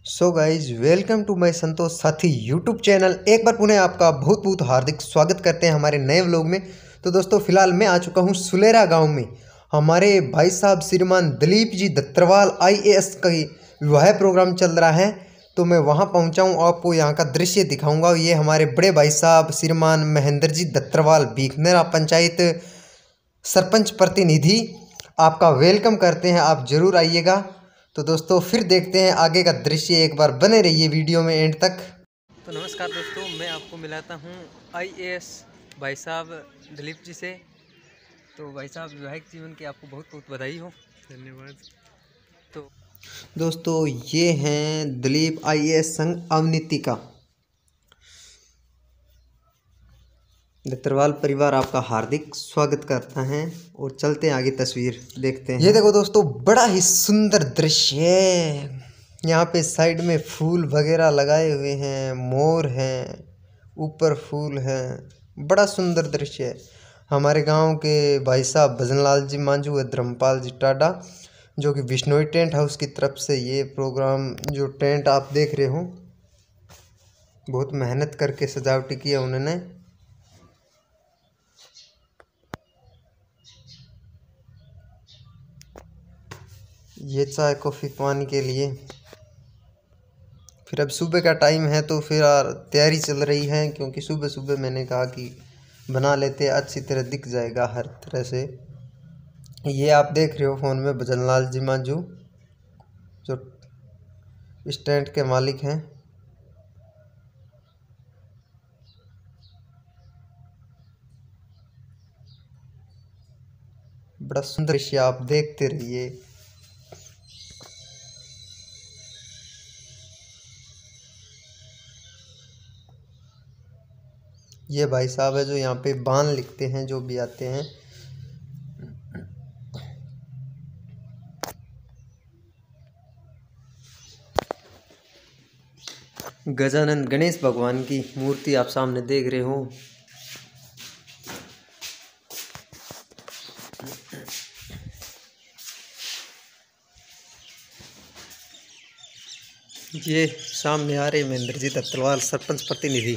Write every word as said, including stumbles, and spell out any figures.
So guys welcome to my Santosh Sathi YouTube channel. एक बार पुनः आपका बहुत बहुत हार्दिक स्वागत करते हैं हमारे नए व्लॉग में। तो दोस्तों फिलहाल मैं आ चुका हूं सुलेरा गांव में। हमारे भाई साहब श्रीमान दिलीप जी दत्तरवाल आईएएस का विवाह प्रोग्राम चल रहा है, तो मैं वहां पहुंचा हूं। आपको यहां का दृश्य दिखाऊंगा। ये हमारे बड़े भाई साहब श्रीमान महेंद्र जी दत्तरवाल बीकनेरा पंचायत सरपंच प्रतिनिधि आपका वेलकम करते हैं, आप जरूर आइएगा। तो दोस्तों फिर देखते हैं आगे का दृश्य, एक बार बने रहिए वीडियो में एंड तक। तो नमस्कार दोस्तों, मैं आपको मिलाता हूँ आईएएस भाई साहब दिलीप जी से। तो भाई साहब विवाहिक जीवन की आपको बहुत बहुत बधाई हो। धन्यवाद। तो दोस्तों ये हैं दिलीप आईएएस संघ अवनीति का। दत्तरवाल परिवार आपका हार्दिक स्वागत करता है और चलते हैं आगे, तस्वीर देखते हैं। ये देखो दोस्तों बड़ा ही सुंदर दृश्य है। यहाँ पे साइड में फूल वगैरह लगाए हुए हैं, मोर हैं, ऊपर फूल हैं, बड़ा सुंदर दृश्य है। हमारे गांव के भाई साहब भजनलाल जी मांझू व धर्मपाल जी टाडा, जो कि विश्नोई टेंट हाउस की तरफ से ये प्रोग्राम, जो टेंट आप देख रहे हो, बहुत मेहनत करके सजावटी किया उन्होंने। ये चाय कॉफ़ी पानी के लिए। फिर अब सुबह का टाइम है तो फिर तैयारी चल रही है, क्योंकि सुबह सुबह मैंने कहा कि बना लेते, अच्छी तरह दिख जाएगा हर तरह से। ये आप देख रहे हो फ़ोन में भजनलाल जी मांझू, जो इस टेंट के मालिक हैं। बड़ा सुंदर दृश्य, आप देखते रहिए। ये भाई साहब है जो यहाँ पे बान लिखते हैं, जो भी आते हैं। गजानन गणेश भगवान की मूर्ति आप सामने देख रहे हो। ये सामने आ रहे महेंद्र जी दत्तरवाल सरपंच प्रतिनिधि।